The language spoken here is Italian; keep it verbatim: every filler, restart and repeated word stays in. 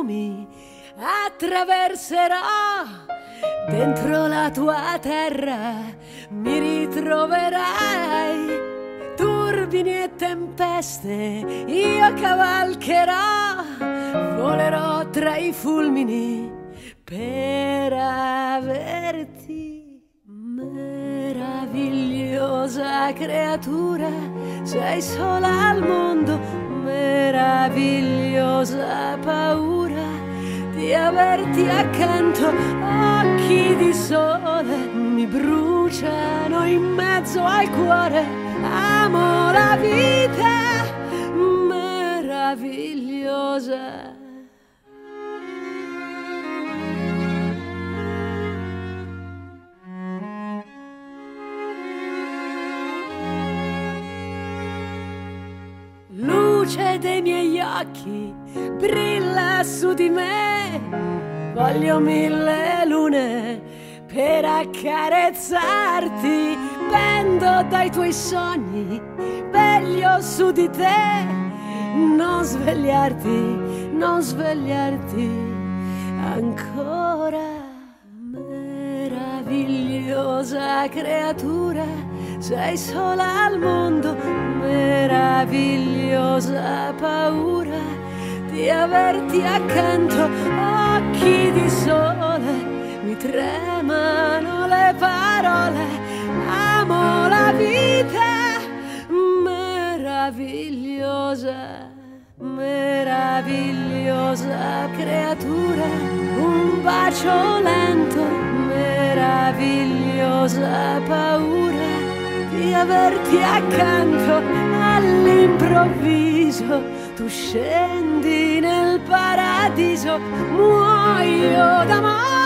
fiumi attraverserò. Dentro la tua terra mi ritroverai. Turbini e tempeste io cavalcherò. Volerò tra i fulmini per averti. Meravigliosa creatura, sei sola al mondo. Meravigliosa paura di averti accanto. Occhi di sole mi bruciano in mezzo al cuore. Amo la vita meravigliosa. Luce dei miei occhi brilla su di me. Voglio mille lune per accarezzarti. Pendo dai tuoi sogni, veglio su di te. Non svegliarti, non svegliarti ancora. Meravigliosa creatura, sei sola al mondo. Meravigliosa paura di averti accanto. Occhi di sole, mi tremano le parole. Amo la vita meravigliosa, meravigliosa creatura. Un bacio lento, meravigliosa paura di averti accanto. All'improvviso tu scendi nel paradiso. Muoio d'amore.